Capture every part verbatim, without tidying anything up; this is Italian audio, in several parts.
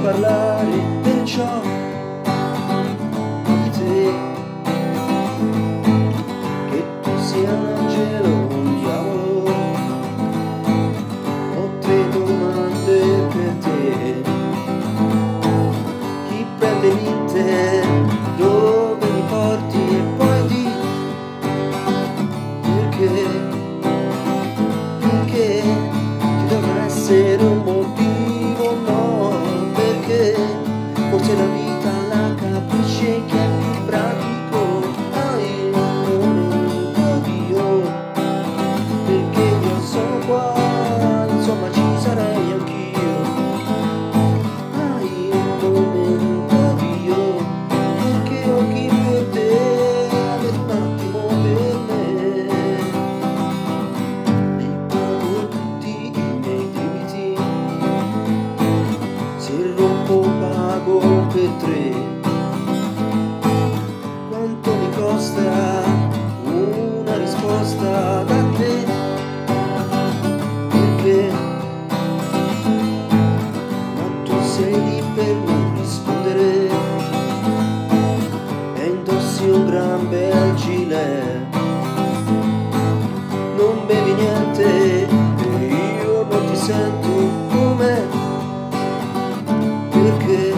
parlare perciò di te, che tu sia un angelo o un diavolo. Ho tre domande per te: chi prende l'inte, dove mi porti, e poi di perché, perché ci dovrà essere un motivo, no? Perché forse la vita la capisce che è più pratico. Hai un momento Dio, perché io sono qua, insomma ci sarei anch'io. Hai un momento Dio, perché ho chi per te, avere un attimo per me. Li pago tutti i miei debiti, se rompo pago per tre. Quanto mi costa una risposta da te? Perché? Ma tu sei lì per non rispondere e indossi un gran bel gilet. Non bevi niente e io non ti sento come. Perché?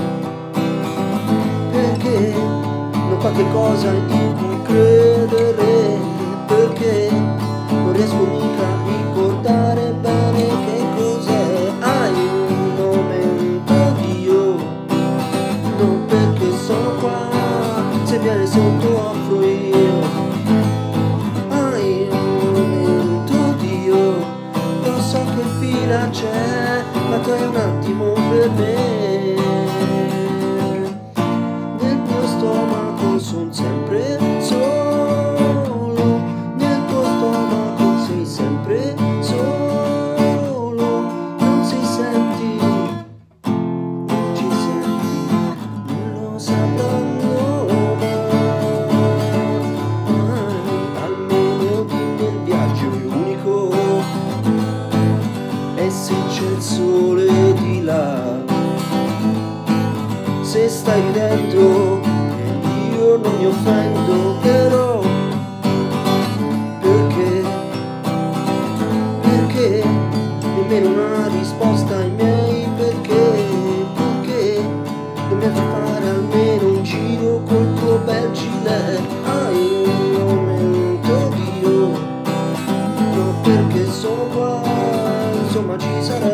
Perché non qualche cosa in cui credere? Perché non riesco mica a ricordare bene che cos'è. Hai un momento Dio, non perché sono qua, se viene sotto offro io. Hai un momento Dio, lo so che fila c'è, ma tu hai un attimo per me. Nel mio stomaco son sempre solo, nel tuo stomaco sei sempre solo. Non si senti, non ci senti, non lo sapranno mai. Almeno dimmi il viaggio è unico, e se c'è il sole di là, se stai dentro e io non mi offendo, però perché, perché nemmeno una risposta ai miei perché, perché non mi fai fare almeno un giro col tuo bel gilet. Hai un momento Dio, no perché sono qua, insomma ci sarà